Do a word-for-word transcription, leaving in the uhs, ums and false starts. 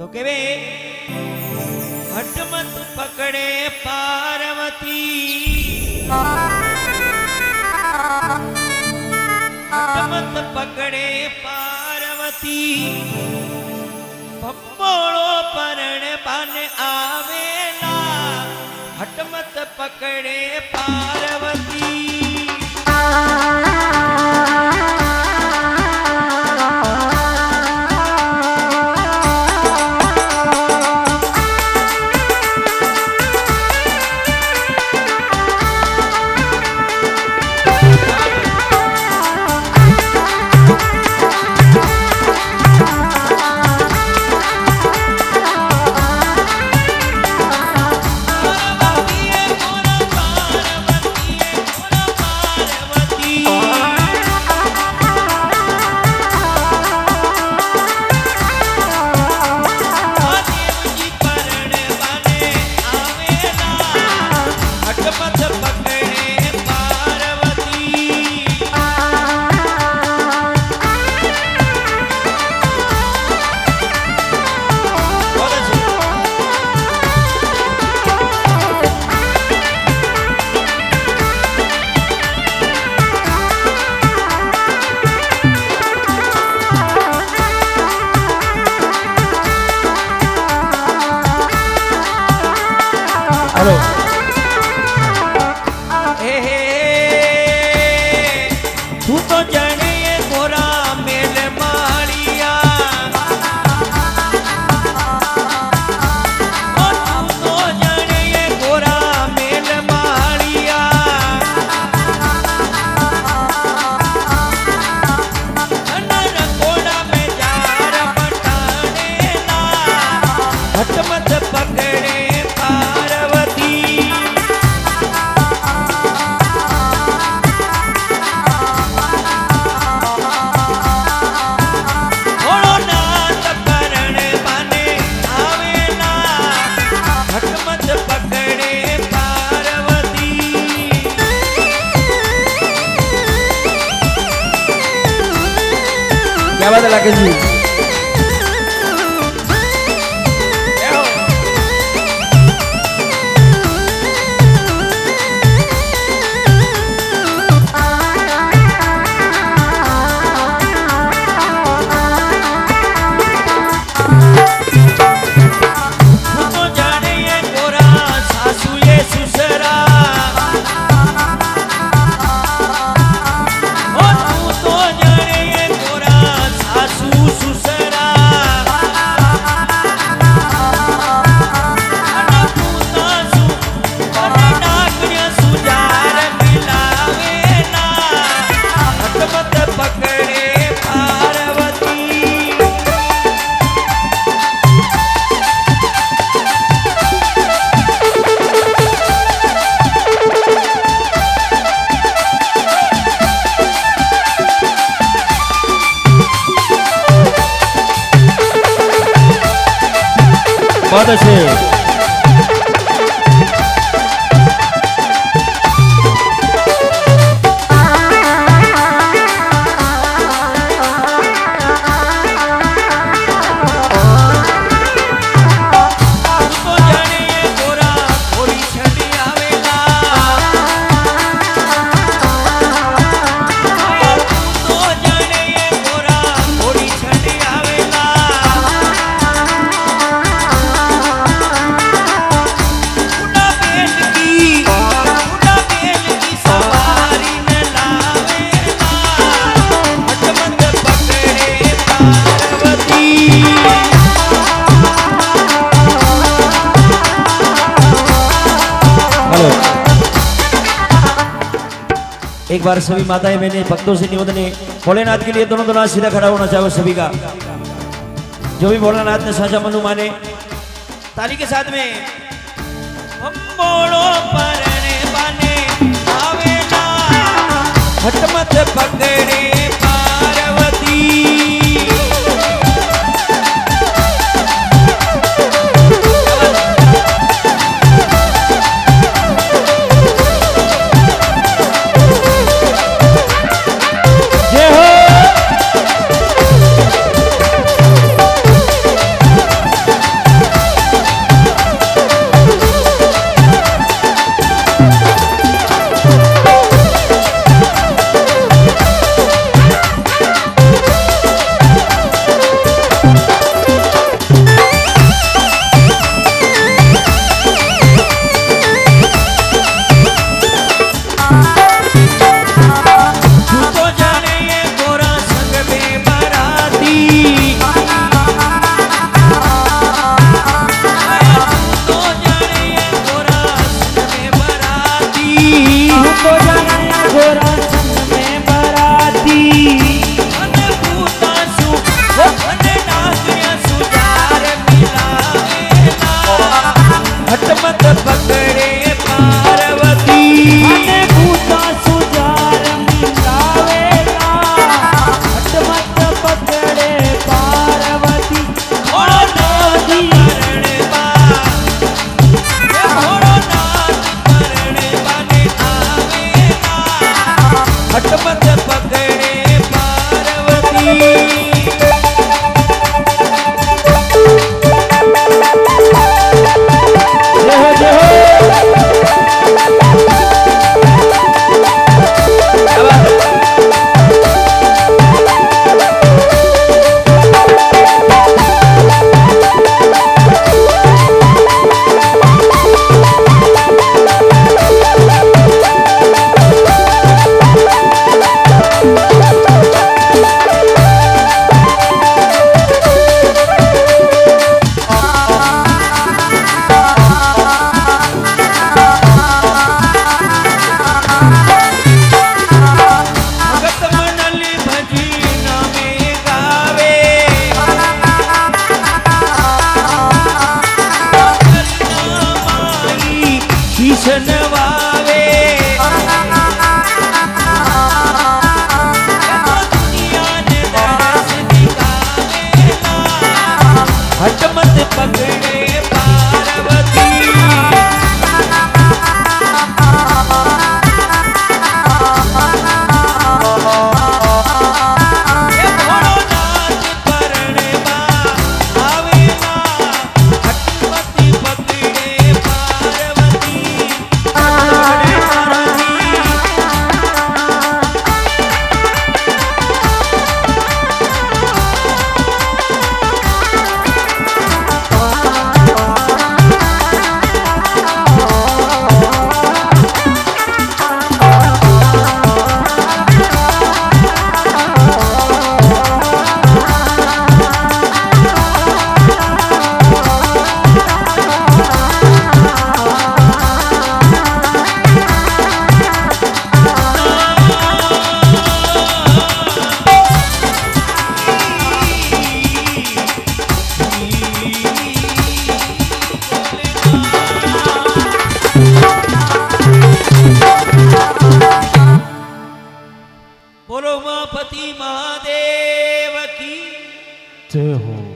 तो केवे हटमत पकड़े पार्वती, हटमत पकड़े पार्वती, भंबोड़ो परण बन आवेला, हटमत पकड़े पार्वती। हेलो हे हे तू तो जाने गोरा मेल मारिया, ओ तू तो जाने गोरा मेल मारिया, अनर कोड़ा में जार बटाने ला, हटमत पकड़े पार्वती। थोड़ो नाच करण बने आवेला, हटमत पकड़े पार्वती। क्या बात है लाकेश जी? बहुत अच्छे। एक बार सभी माताएं मैंने भक्तों से निवेदन है, भोलेनाथ के लिए दोनों दोनों सीधा खड़ा होना चाहिए सभी का। जो भी भोलेनाथ ने साझा मनु माने ताली के साथ में भंबोड़ो परने बने आवेला, हटमत पकड़े पार्वती। पार्वती महादेव की जय हो।